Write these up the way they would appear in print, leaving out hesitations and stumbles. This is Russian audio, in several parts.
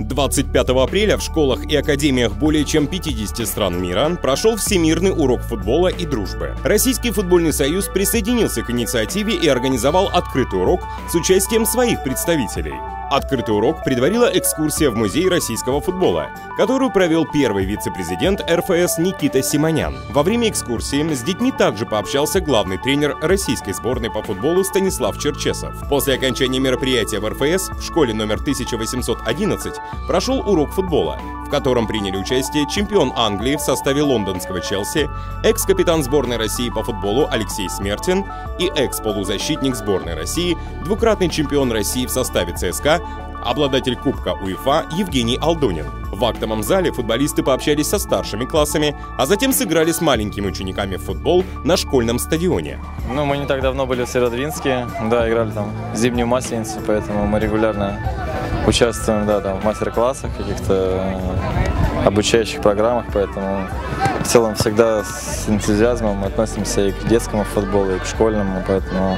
25 апреля в школах и академиях более чем 50 стран мира прошел Всемирный урок футбола и дружбы. Российский футбольный союз присоединился к инициативе и организовал открытый урок с участием своих представителей. Открытый урок предварила экскурсия в Музей российского футбола, которую провел первый вице-президент РФС Никита Симонян. Во время экскурсии с детьми также пообщался главный тренер российской сборной по футболу Станислав Черчесов. После окончания мероприятия в РФС в школе номер 1811 прошел урок футбола, в котором приняли участие чемпион Англии в составе лондонского Челси, экс-капитан сборной России по футболу Алексей Смертин и экс-полузащитник сборной России, двукратный чемпион России в составе ЦСКА, обладатель Кубка УЕФА Евгений Алдонин. В актовом зале футболисты пообщались со старшими классами, а затем сыграли с маленькими учениками в футбол на школьном стадионе. Мы не так давно были в Северодвинске, играли там зимнюю масленицу, поэтому мы регулярно участвуем в мастер-классах, каких-то обучающих программах, поэтому в целом всегда с энтузиазмом относимся и к детскому футболу, и к школьному, поэтому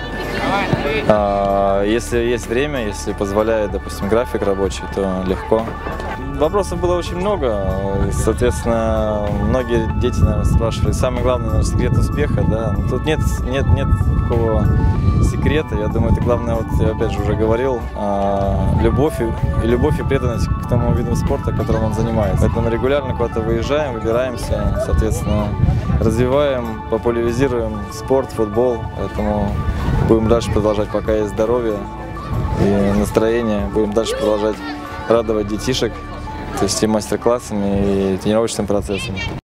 если есть время, если позволяет, допустим, график рабочий, то легко. Вопросов было очень много, соответственно, многие дети, наверное, спрашивали. Самое главное, наверное, секрет успеха, да. Но тут нет такого секрета. Я думаю, это главное, вот я опять же уже говорил, любовь и преданность к тому виду спорта, которым он занимается. Поэтому регулярно куда-то выезжаем, выбираемся, соответственно, развиваем, популяризируем спорт, футбол. Поэтому будем дальше продолжать, пока есть здоровье и настроение. Будем дальше продолжать радовать детишек, то есть и мастер-классами, и тренировочным процессом.